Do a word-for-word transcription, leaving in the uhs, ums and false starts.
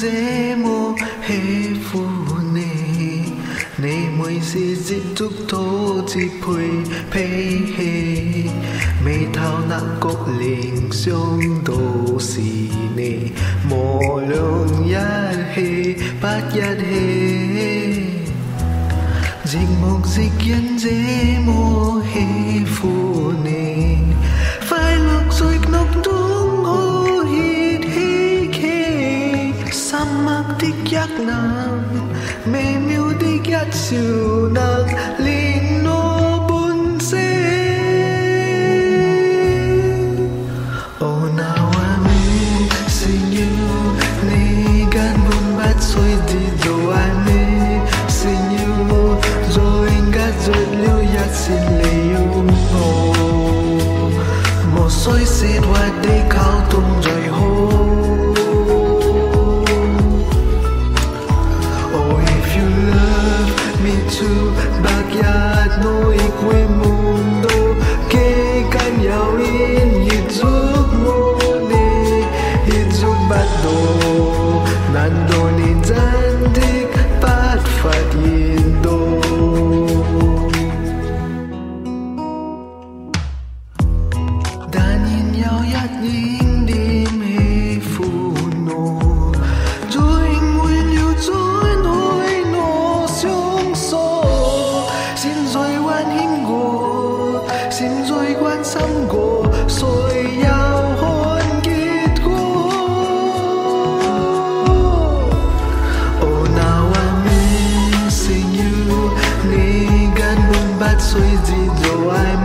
這麼喜歡你，你每次接觸都接配脾氣，眉頭那個臉上都是你，無論一起不一起，寂寞亦因這麼喜歡你，快樂在樂中可熱希冀，深刻的一吻，微妙的一笑，能令我半醒。Oh now I'm missing you， 你根本不需知道 I'm missing you， 早應該着了一線理由。無需説話的溝通最好。Bakit no iko'y mundo kay kanyaw in hitsuk mo ni hitsuk bato nando ni zandik patfat yindo danin yaw yat yin di me funo doing will you join hoi no xiong so xin rồi quan hiếm cô xin rồi quan tâm cô rồi yêu hôn kết cô. Oh now I'm missing you, ni gan bun bat suy gì rồi